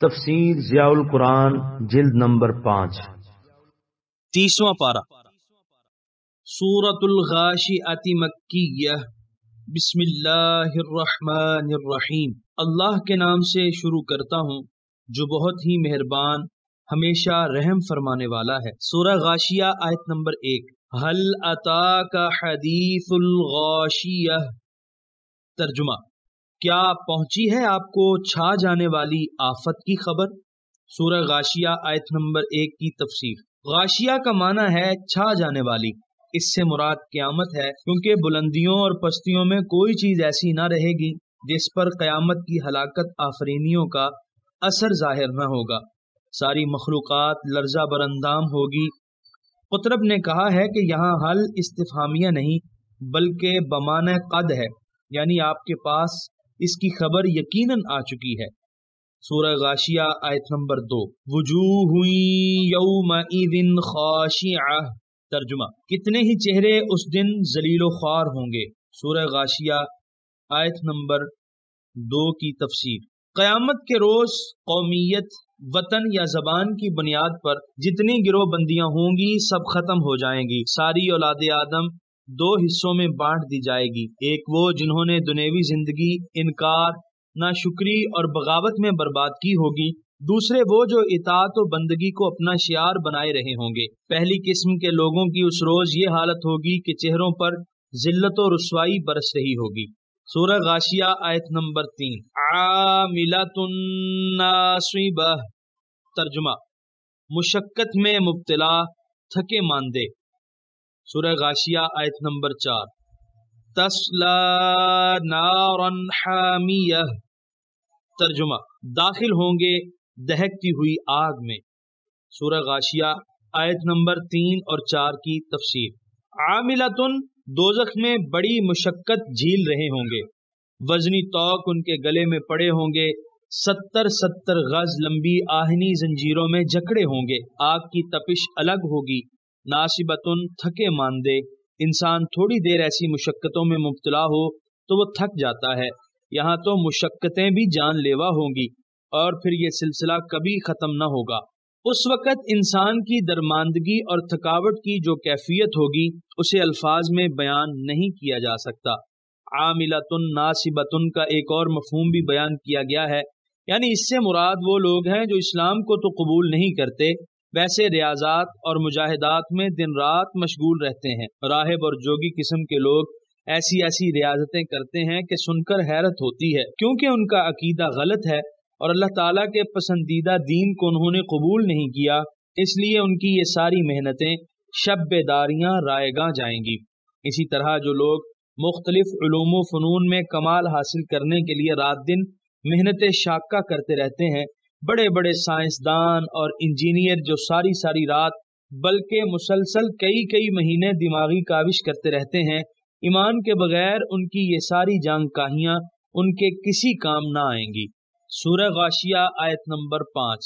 تفسیر ضیاء القرآن جلد نمبر 5 30واں پارہ سورۃ الغاشیۃ مکیہ بسم اللہ الرحمن الرحیم۔ اللہ کے نام سے شروع کرتا ہوں جو بہت ہی مہربان ہمیشہ رحم فرمانے والا ہے۔ سورہ غاشیہ آیت نمبر 1۔ هل اتاک حدیث الغاشیہ۔ ترجمہ: کیا پہنچی ہے آپ کو چھا جانے والی آفت کی خبر؟ سورہ غاشیہ آیت نمبر 1 کی تفسیر۔ غاشیہ کا معنی ہے چھا جانے والی، اس سے مراد قیامت ہے، کیونکہ بلندیوں اور پستیوں میں کوئی چیز ایسی نہ رہے گی جس پر قیامت کی ہلاکت آفرینیوں کا اثر ظاہر نہ ہوگا، ساری مخلوقات لرزہ براندام ہوگی۔ قطرب نے کہا ہے کہ یہاں حل استفہامیہ نہیں بلکہ بمعنی قد ہے، یعنی آپ کے پاس اس کی خبر یقیناً آ چکی ہے۔ سورہ غاشیہ آیت نمبر 2۔ وجوہ یومئذ خاشعہ۔ ترجمہ: کتنے ہی چہرے اس دن ذلیل و خوار ہوں گے۔ سورہ غاشیہ آیت نمبر 2 کی تفسیر۔ قیامت کے روز قومیت، وطن یا زبان کی بنیاد پر جتنی گروہ بندیاں ہوں گی سب ختم ہو جائیں گی۔ ساری اولاد آدم 2 حصوں میں بانٹ دی جائے گی، ایک وہ جنہوں نے دنیوی زندگی انکار، ناشکری اور بغاوت میں برباد کی ہوگی، دوسرے وہ جو اطاعت و بندگی کو اپنا شعار بنائے رہے ہوں گے۔ پہلی قسم کے لوگوں کی اس روز یہ حالت ہوگی کہ چہروں پر ذلت و رسوائی برس رہی ہوگی۔ سورہ غاشیہ آیت نمبر 3۔ عاملۃ ناصبہ۔ ترجمہ: مشقت میں مبتلا، تھکے ماندے۔ سورہ غاشیہ آیت نمبر 4۔ تصلی نارا حامیہ۔ ترجمہ: داخل ہوں گے دہکتی ہوئی آگ میں۔ سورہ غاشیہ آیت نمبر 3 اور 4 کی تفسیر۔ عاملۃ، دوزخ میں بڑی مشقت جھیل رہے ہوں گے، وزنی توق ان کے گلے میں پڑے ہوں گے، 70 غز لمبی آہنی زنجیروں میں جکڑے ہوں گے، آگ کی تپش الگ ہوگی۔ ناصبۃ، تھکے ماندے۔ انسان تھوڑی دیر ایسی مشقتوں میں مبتلا ہو تو وہ تھک جاتا ہے، یہاں تو مشقتیں بھی جان لیوا ہوں گی اور پھر یہ سلسلہ کبھی ختم نہ ہوگا۔ اس وقت انسان کی درماندگی اور تھکاوٹ کی جو کیفیت ہوگی اسے الفاظ میں بیان نہیں کیا جا سکتا۔ عاملۃ ناصبۃ کا ایک اور مفہوم بھی بیان کیا گیا ہے، یعنی اس سے مراد وہ لوگ ہیں جو اسلام کو تو قبول نہیں کرتے، ویسے ریاضات اور مجاہدات میں دن رات مشغول رہتے ہیں۔ راہب اور جوگی قسم کے لوگ ایسی ریاضتیں کرتے ہیں کہ سن کر حیرت ہوتی ہے، کیونکہ ان کا عقیدہ غلط ہے اور اللہ تعالیٰ کے پسندیدہ دین کو انہوں نے قبول نہیں کیا، اس لیے ان کی یہ ساری محنتیں شب بیداریاں رائیگاں جائیں گی۔ اسی طرح جو لوگ مختلف علوم و فنون میں کمال حاصل کرنے کے لیے رات دن محنت شاقہ کرتے رہتے ہیں، بڑے بڑے سائنسدان اور انجینئر جو ساری رات بلکہ مسلسل کئی مہینے دماغی کاوش کرتے رہتے ہیں، ایمان کے بغیر ان کی یہ ساری جان کاہیاں ان کے کسی کام نہ آئیں گی۔ سورہ غاشیہ آیت نمبر 5۔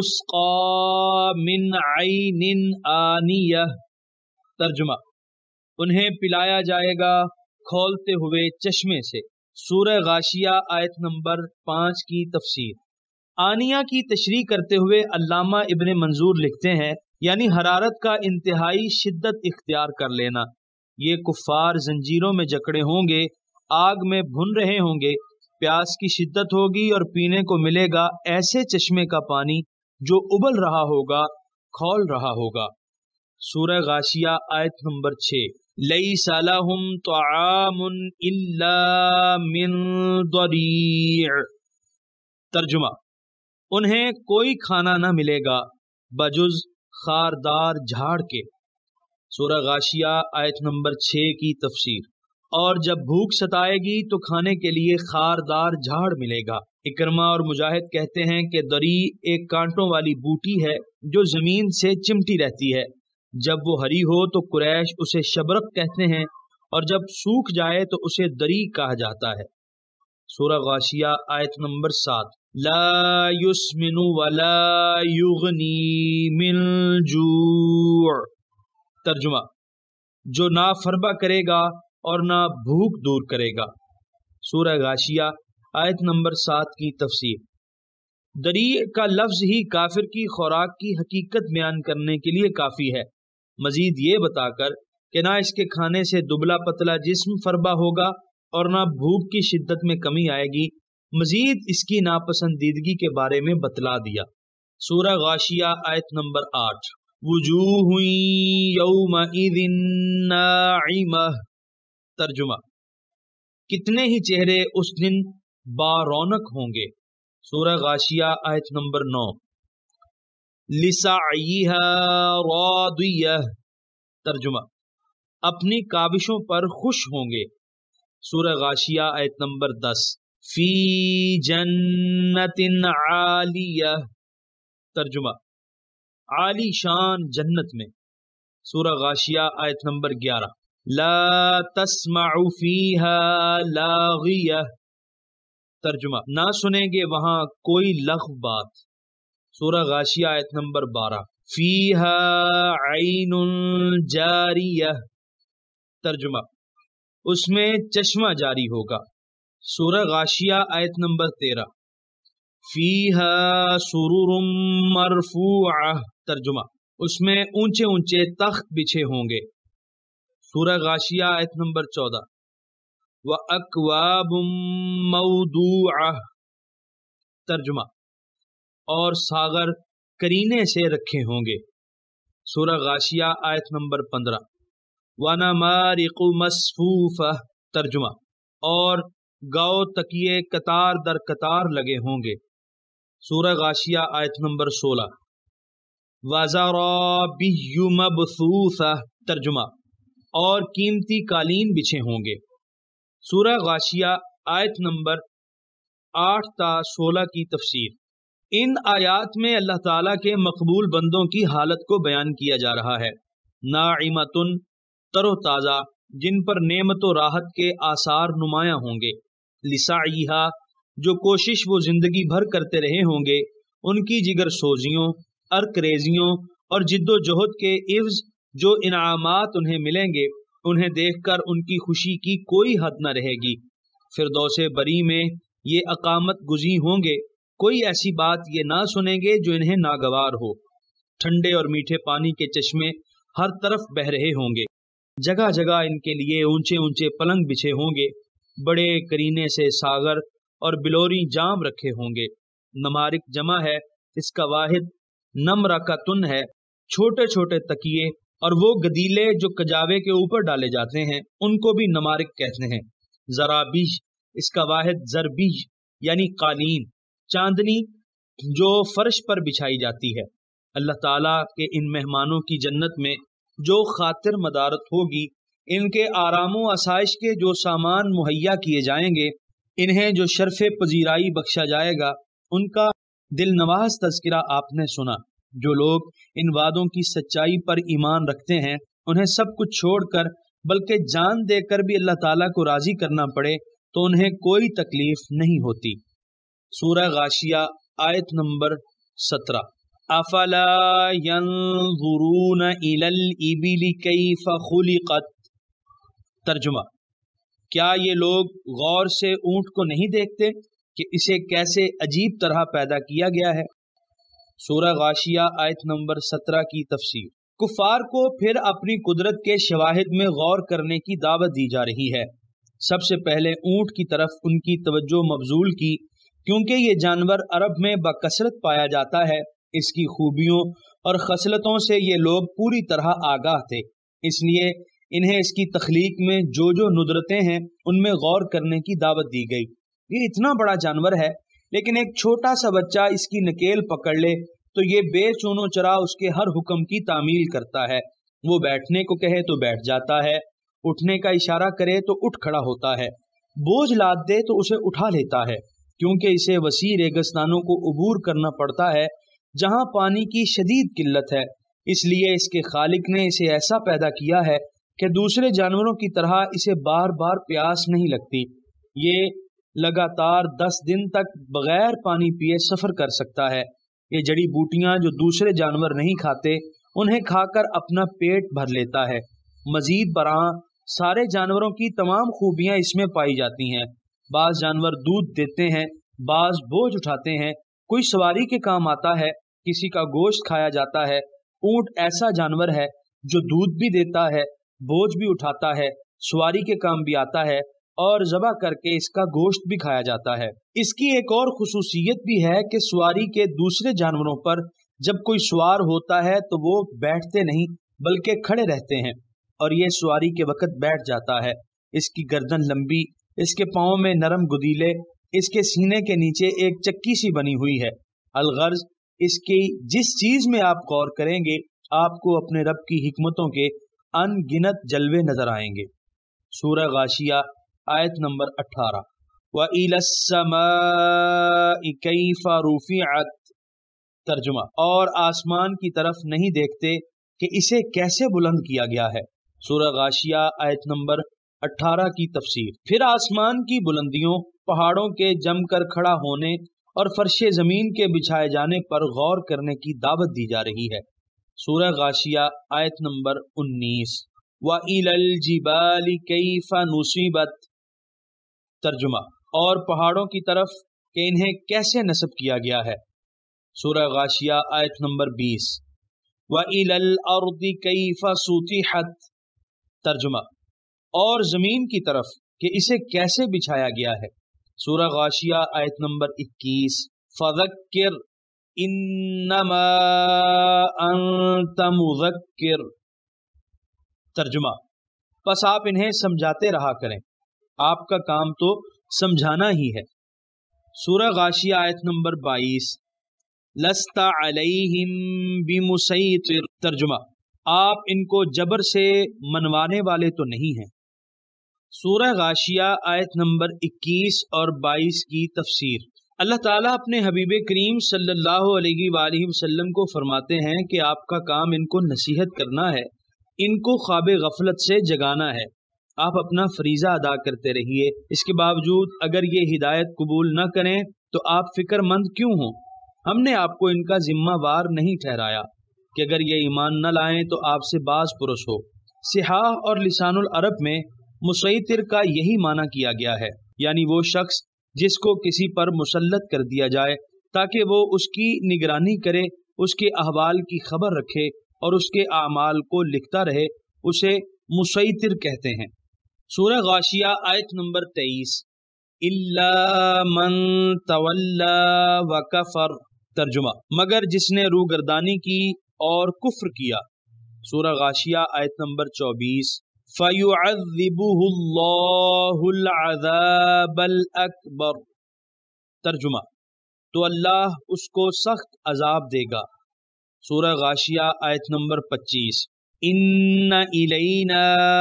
تسقی من عین آنیہ۔ ترجمہ: انہیں پلایا جائے گا کھولتے ہوئے چشمے سے۔ سورہ غاشیہ آیت نمبر 5 کی تفسیر۔ آنیہ کی تشریح کرتے ہوئے علامہ ابن منظور لکھتے ہیں، یعنی حرارت کا انتہائی شدت اختیار کر لینا۔ یہ کفار زنجیروں میں جکڑے ہوں گے، آگ میں بھن رہے ہوں گے، پیاس کی شدت ہوگی اور پینے کو ملے گا ایسے چشمے کا پانی جو ابل رہا ہوگا، کھول رہا ہوگا۔ سورہ غاشیہ آیت نمبر 6۔ لیس لہم طعام الا من ضریع۔ ترجمہ: انہیں کوئی کھانا نہ ملے گا بجز خاردار جھاڑ کے۔ سورہ غاشیہ آیت نمبر 6 کی تفسیر۔ اور جب بھوک ستائے گی تو کھانے کے لیے خاردار جھاڑ ملے گا۔ اکرمہ اور مجاہد کہتے ہیں کہ دری ایک کانٹوں والی بوٹی ہے جو زمین سے چمٹی رہتی ہے، جب وہ ہری ہو تو قریش اسے شبرق کہتے ہیں اور جب سوکھ جائے تو اسے دری کہا جاتا ہے۔ سورہ غاشیہ آیت نمبر 7۔ لا یسمن ولا یغنی من جوع۔ ترجمہ: جو نہ فربہ کرے گا اور نہ بھوک دور کرے گا۔ سورہ غاشیہ آیت نمبر 7 کی تفسیر۔ दरी का लफ्ज ही काफिर की खुराक की हकीकत बयान करने के लिए काफी है, मजीद ये बताकर कि ना इसके खाने से दुबला पतला जिस्म फरबा होगा और ना भूख की शिद्दत में कमी आएगी। मजीद इसकी नापसंदीदगी के बारे में बतला दिया। सूरह गाशिया आयत नंबर 8। वुजूह यौमइज़िन नाइमह। तर्जुमा, कितने ही चेहरे उस दिन बारौनक होंगे। सूरह गाशिया आयत नंबर 9। लिसाइहा रादियह। तर्जुमा, अपनी काबिशों पर खुश होंगे। सूरह गाशिया आयत नंबर 10। फी जन्नतिन आलियह। तर्जुमा, आली शान जन्नत में। सूरह गाशिया आयत नंबर 11। ला तस्माउ फीहा लागियह। तर्जुमा, ना सुनेंगे वहां कोई लग़्व बात। सूरह गाशिया आयत नंबर 12। फीहा ऐनुन जारियह। तर्जुमा, उसमें चश्मा जारी होगा। सूरह गाशिया आयत नंबर 13। फीहा सुरुरुम मरफूअह। तर्जुमा, उसमें ऊंचे ऊंचे तख्त बिछे होंगे। सूरह गाशिया आयत नंबर 14। व अकवाबुम मौदूअह। तर्जुमा, और सागर करीने से रखे होंगे। सूरह गाशिया आयत नंबर 15। व नमारिक़ु मस्फूफ़ह। तर्जुमा, और गाओ तकिए कतार दर कतार लगे होंगे। सूरह गाशिया आयत नंबर 16। व ज़राबिय्यु मबसूसह। तर्जुमा, और कीमती कालीन बिछे होंगे। सूरह गाशिया आयत नंबर 8 ता 16 की तफसीर। इन आयात में अल्लाह ताला के मकबूल बंदों की हालत को बयान किया जा रहा है। नाइमतुन, तरोताज़ा, जिन पर नेमत व राहत के आसार नुमायां होंगे। लिसाइहा, जो कोशिश वो जिंदगी भर करते रहे होंगे, उनकी जिगर सोजियों, अर्करेजियों और जिद्दोजहद के इव्ज जो इनामात उन्हें मिलेंगे, उन्हें देखकर उनकी खुशी की कोई हद न रहेगी। फिरदौसे बरी में ये अकामत गुजी होंगे, कोई ऐसी बात ये ना सुनेंगे जो इन्हें नागवार हो। ठंडे और मीठे पानी के चश्मे हर तरफ बह रहे होंगे। जगह जगह इनके लिए ऊंचे ऊंचे पलंग बिछे होंगे। बड़े करीने से सागर और बिलोरी जाम रखे होंगे। नमारिक जमा है, इसका वाहिद नमरकतुन है। छोटे छोटे तकिए और वो गदीले जो कजावे के ऊपर डाले जाते हैं, उनको भी नमारिक कहते हैं। ज़राबीज, इसका वाहिद ज़रबीज यानी कालीन, चांदनी जो फर्श पर बिछाई जाती है। अल्लाह ताला के इन मेहमानों की जन्नत में जो खातिर मदारत होगी, इनके आरामो आसाइश के जो सामान मुहैया किए जाएंगे, इन्हें जो शर्फ़े पजीराई बख्शा जाएगा, उनका दिल नवाज तज़किरा आपने सुना। जो लोग इन वादों की सच्चाई पर ईमान रखते हैं, उन्हें सब कुछ छोड़कर बल्कि जान देकर भी अल्लाह ताला को राजी करना पड़े तो उन्हें कोई तकलीफ नहीं होती। सूरह गाशिया आयत नंबर 17। अफला यंज़ुरून इलल इबिली कैफ़ खुलिक़त। तर्जुमा, क्या ये लोग गौर से ऊंट को नहीं देखते कि इसे कैसे अजीब तरह पैदा किया गया है। सूरह गाशिया आयत नंबर 17 की तफसीर। कुफार को फिर अपनी कुदरत के शवाहिद में गौर करने की दावत दी जा रही है। सबसे पहले ऊंट की तरफ उनकी तवज्जो मबजूल की, क्योंकि ये जानवर अरब में बकसरत पाया जाता है। इसकी खूबियों और खसलतों से ये लोग पूरी तरह आगाह थे, इसलिए इन्हें इसकी तख्लीक में जो जो नुदरतें हैं उनमें गौर करने की दावत दी गई। ये इतना बड़ा जानवर है, लेकिन एक छोटा सा बच्चा इसकी नकेल पकड़ ले तो ये बेचूनो चरा उसके हर हुक्म की तामील करता है। वो बैठने को कहे तो बैठ जाता है, उठने का इशारा करे तो उठ खड़ा होता है, बोझ लाद दे तो उसे उठा लेता है। क्योंकि इसे वसी रेगिस्तानों को उबूर करना पड़ता है जहाँ पानी की शदीद किल्लत है, इसलिए इसके खालिक ने इसे ऐसा पैदा किया है कि दूसरे जानवरों की तरह इसे बार बार प्यास नहीं लगती। ये लगातार 10 दिन तक बगैर पानी पिए सफ़र कर सकता है। ये जड़ी बूटियाँ जो दूसरे जानवर नहीं खाते, उन्हें खाकर अपना पेट भर लेता है। मजीद बरआं सारे जानवरों की तमाम खूबियाँ इसमें पाई जाती हैं। बाज़ जानवर दूध देते हैं, बाज़ बोझ उठाते हैं, कोई सवारी के काम आता है, किसी का गोश्त खाया जाता है। ऊंट ऐसा जानवर है जो दूध भी देता है, बोझ भी उठाता है, सवारी के काम भी आता है और ज़बह करके इसका गोश्त भी खाया जाता है। इसकी एक और खुसूसियत भी है कि सवारी के दूसरे जानवरों पर जब कोई सवार होता है तो वो बैठते नहीं बल्कि खड़े रहते हैं, और ये सवारी के वक्त बैठ जाता है। इसकी गर्दन लंबी, इसके पाँव में नरम गुदीले, इसके सीने के नीचे एक चक्की सी बनी हुई है। अलगर्ज, इसकी जिस चीज में आप गौर करेंगे आपको अपने रब की हिकमतों के अनगिनत जलवे नजर आएंगे। सूरह गाशिया आयत नंबर 18। व इलस्समाइ कैफ़ रुफ़िअत। तर्जुमा, और आसमान की तरफ नहीं देखते कि इसे कैसे बुलंद किया गया है। सूरह गाशिया आयत नंबर 18 की तफसीर। फिर आसमान की बुलंदियों, पहाड़ों के जमकर खड़ा होने और फर्शे ज़मीन के बिछाए जाने पर गौर करने की दावत दी जा रही है। सूरह गाशिया आयत नंबर 19। व इलल जिबालि कैफ़ नुसिबत। तर्जुमा, और पहाड़ों की तरफ कि इन्हें कैसे नस्ब किया गया है। सूरह गाशिया आयत नंबर 20। व इलल अर्दि कैफ़ सुतिहत। तर्जुमा, और ज़मीन की तरफ कि इसे कैसे बिछाया गया है। सूरह गाशिया आयत नंबर 21। फ़ज़क्किर इन्नमा अंत मुज़क्किर। तर्जुमा, बस आप इन्हें समझाते रहा करें, आपका काम तो समझाना ही है। सूरह गाशिया आयत नंबर 22। लस्ता अलैहिम बिमुसैतिर। तर्जुमा, आप इनको जबर से मनवाने वाले तो नहीं हैं। सूरह गाशिया आयत नंबर 21 और 22 की तफसीर। अल्लाह ताला अपने हबीब करीम सल्लल्लाहु अलैहि वसल्लम को फरमाते हैं कि आपका काम इनको नसीहत करना है, इनको ख्वाब गफलत से जगाना है। आप अपना फरीज़ा अदा करते रहिए। इसके बावजूद अगर ये हिदायत कबूल न करें तो आप फिक्रमंद क्यों हों? हमने आपको इनका जिम्मेवार नहीं ठहराया कि अगर ये ईमान न लाएं तो आपसे बाज पुरुष हो। सिहाह और लिसानुल अरब में मुसैतिर का यही माना किया गया है, यानी वो शख्स जिसको किसी पर मुसल्लत कर दिया जाए ताकि वो उसकी निगरानी करे, उसके अहवाल की खबर रखे और उसके आमाल को लिखता रहे, उसे मुसैतिर कहते हैं। सूरह गाशिया आयत नंबर 23। इल्ला मन तवल्ला व कफर। तर्जुमा, मगर जिसने रूगर्दानी की और कुफ्र किया। सूरह गाशिया आयत नंबर 24। फ़युअज़्ज़िबुहुल्लाहुल अज़ाबल अकबर। तर्जुमा, तो अल्लाह उसको सख्त अजाब देगा। सूरह गाशिया आयत नंबर 25। इन्ना इलैना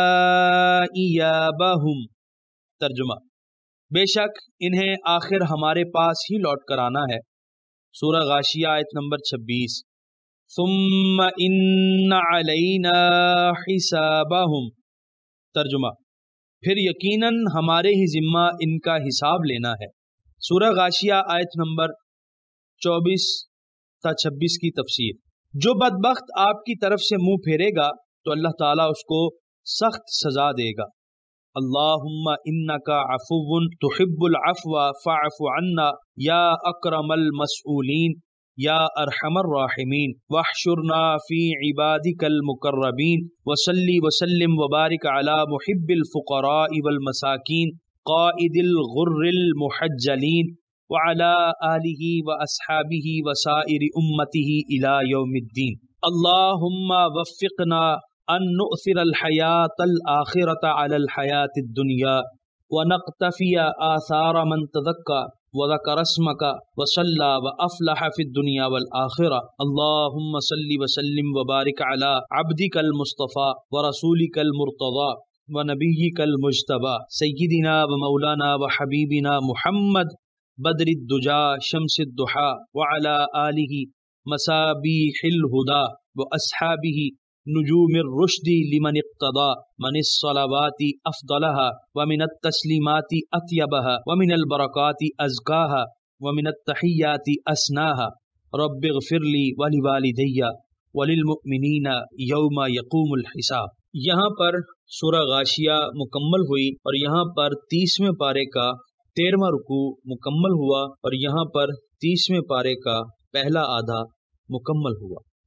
इयाबहुम। तर्जुमा, बेशक इन्हें आखिर हमारे पास ही लौट कर आना है। सूरह गाशिया आयत नंबर 26। सुम्मा इन्ना अलैना हिसाबहुम। तर्जुमा, फिर यकीनन हमारे ही जिम्मा इनका हिसाब लेना है। सूरह गाशिया आयत नंबर 24 ta 26 की तफसीर। जो बदबख्त आपकी तरफ से मुंह फेरेगा तो अल्लाह ताला उसको सख्त सजा देगा। अल्लाहुम्मा इन्नका अफुव्वुन तुहिब्बुल अफ़्व फ़अफ़ु अन्ना या अकरमल मसऊलीन या अरहमर राहिमीन वहशुरना फ़ी इबादिकल मुकर्रबीन वसल्ली वसल्लिम वबारिक अला मुहिब्बिल फ़ुक़राइ वल मसाकीन क़ाइदिल गुर्रिल मुहज्जलीन व अला आलिहि व अस्हाबिहि व साइरि उम्मतिहि इला यौमिद्दीन। अल्लाहुम्मा वफ़्फ़िक़ना अन नुअ्सिरल हयातल आखिरता अलल हयातिद दुनिया व नक़्तफ़िया आसार मन तज़क्का व ज़करा अस्मका व सल्ला व अफ़लह फ़िद दुनिया वल आखिरा। अल्लाहुम्मा सल्लि व सल्लिम व बारिक अला अब्दिकल मुस्तफ़ा व रसूलिकल मुर्तज़ा व नबिय्यिकल मुज्तबा सय्यिदिना व मौलाना व हबीबिना मुहम्मद बद्रिद्दुजा शम्सिद्दुहा व अला आलिहि मसाबीहिल हुदा व अस्हाबिहि नुजूमिर रुश्दी लिमन इक़्तदा मनिस्सलावाति अफ़दलहा व मिनत तस्लीमाति अत्यबहा व मिनल बरकाति अज़काहा व मिनत तहियाति अस्नाहा रब्बिग़फ़िरली व लिवालिदैया व लिलमुअ्मिनीना यौमा यक़ूमुल हिसाब। यहाँ पर सूरह गाशिया मुकम्मल हुई और यहाँ पर 30वें पारे का 13वां रुकू मुकम्मल हुआ और यहाँ पर 30वें पारे کا पहला आधा मुकम्मल हुआ।